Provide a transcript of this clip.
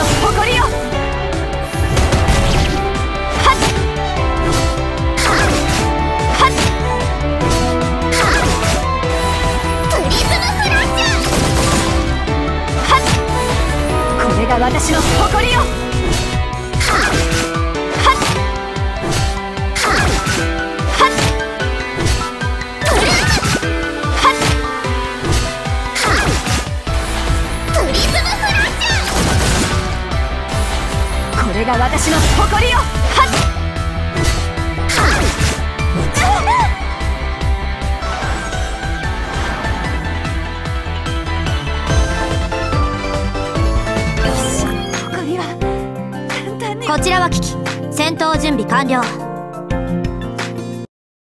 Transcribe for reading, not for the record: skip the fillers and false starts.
の誇りよ。これが私の誇りよ。これが私の誇りよ。こちらは危機戦闘準備完了。